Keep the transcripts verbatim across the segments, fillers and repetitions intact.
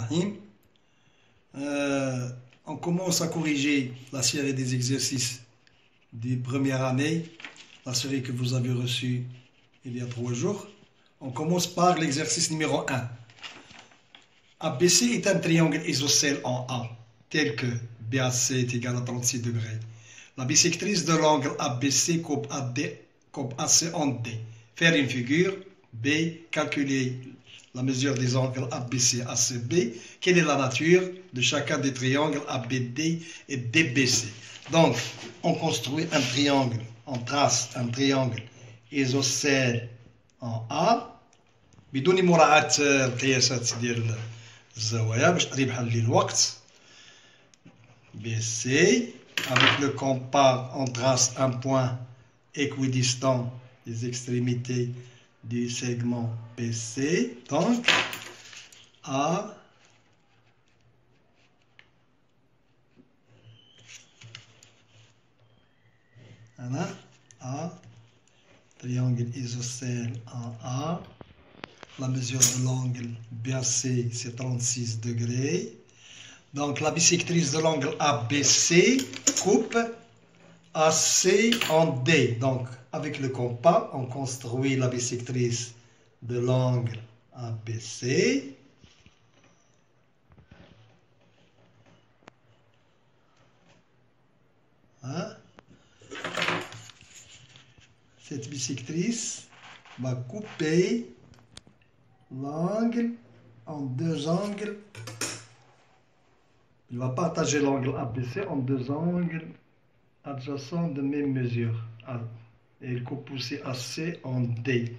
Rahim. Euh, on commence à corriger la série des exercices des premières années, la série que vous avez reçue il y a trois jours. On commence par l'exercice numéro un. A B C est un triangle isocèle en A, tel que B A C est égal à trente-six degrés. La bisectrice de l'angle A B C coupe A D, coupe A C en D. Faire une figure. B. Calculer la mesure des angles A B C, A C B. Quelle est la nature de chacun des triangles A B D et D B C? Donc, on construit un triangle, on trace un triangle isocèle en A. بدون مراعاة القياسات ديال الزوايا باش قريب بحال لي الوقت. B C, avec le compas, on trace un point équidistant des extrémités du segment B C. Donc, A, voilà, A, triangle isocèle en A. La mesure de l'angle B A C, c'est trente-six degrés. Donc, la bisectrice de l'angle A B C coupe A C en D. Donc, avec le compas, on construit la bisectrice de l'angle A B C. Hein? Cette bisectrice va couper l'angle en deux angles. Il va partager l'angle A B C en deux angles adjacents de même mesure. Et il coupe aussi A C en D.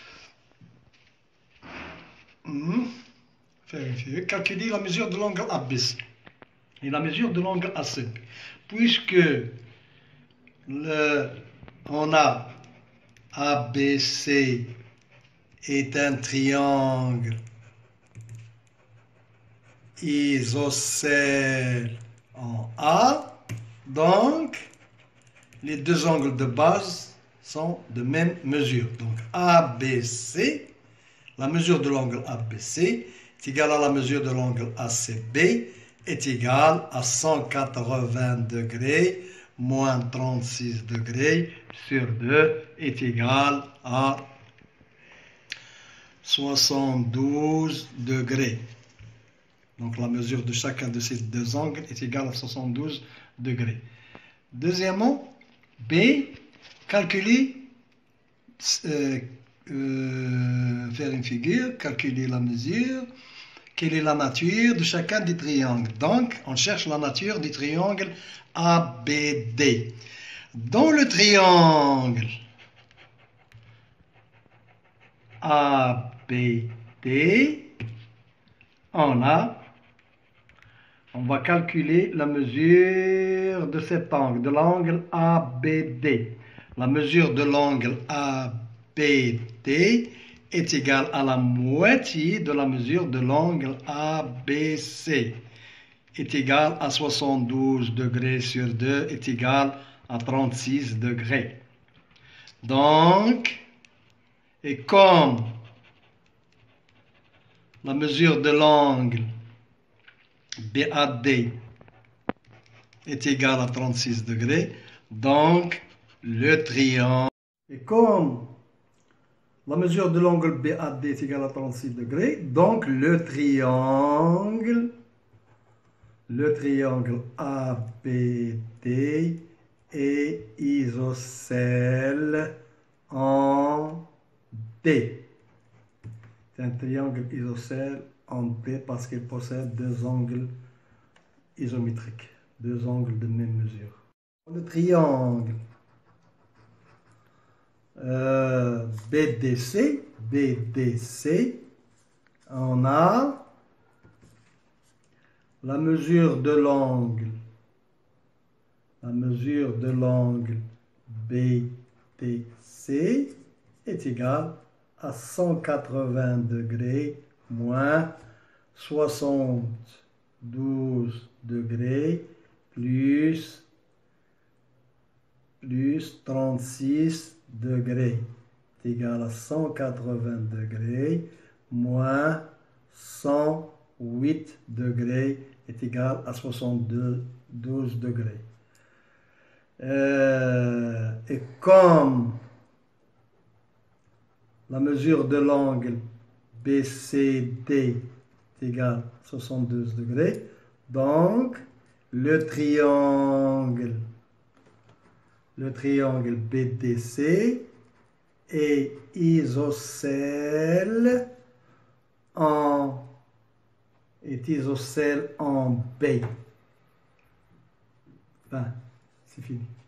Mmh. Vérifier. Calculer la mesure de l'angle A B C et la mesure de l'angle A C B. Puisque le, on a A B C est un triangle isocèle en A, donc les deux angles de base sont de même mesure. Donc A B C, la mesure de l'angle A B C est égale à la mesure de l'angle A C B est égale à cent quatre-vingts degrés moins trente-six degrés sur deux est égal à soixante-douze degrés. Donc la mesure de chacun de ces deux angles est égale à soixante-douze degrés. Deuxièmement, B, calculer, euh, euh, faire une figure, calculer la mesure. Quelle est la nature de chacun des triangles? Donc, on cherche la nature du triangle A B D. Dans le triangle A B D, on a, on va calculer la mesure de cet angle, de l'angle A B D. La mesure de l'angle A B D est égale à la moitié de la mesure de l'angle A B C. Est égale à soixante-douze degrés sur deux est égale à trente-six degrés. Donc, et comme la mesure de l'angle B A D est égale à trente-six degrés, donc le triangle, et comme la mesure de l'angle B A D est égale à trente-six degrés, donc le triangle, le triangle A B D est isocèle en D. C'est un triangle isocèle en D parce qu'il possède deux angles isométriques, deux angles de même mesure. Le triangle euh, B D C, B D C, on a la mesure de l'angle, la mesure de l'angle B D C est égale à cent quatre-vingts degrés moins soixante-douze degrés plus, plus trente-six degrés est égal à cent quatre-vingts degrés moins cent huit degrés est égal à soixante-douze degrés. Euh, et comme la mesure de l'angle B C D est égale à soixante-douze degrés, donc le triangle, le triangle B D C est isocèle en, est isocèle en B. Ben, c'est fini.